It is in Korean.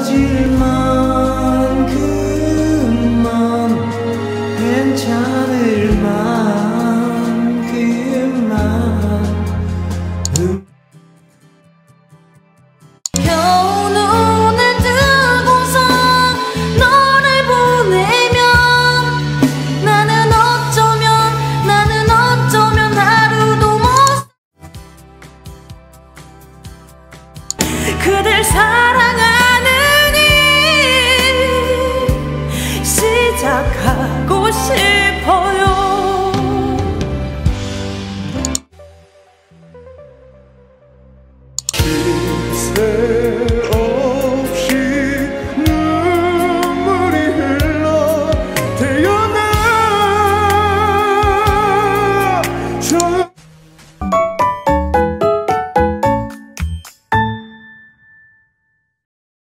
헤어질 만큼만 괜찮을 만큼만 겨우 눈을 뜨고서 너를 보내면 나는 어쩌면 하루도 못 그댈 사랑하는 일 시작하고 싶어요. 기세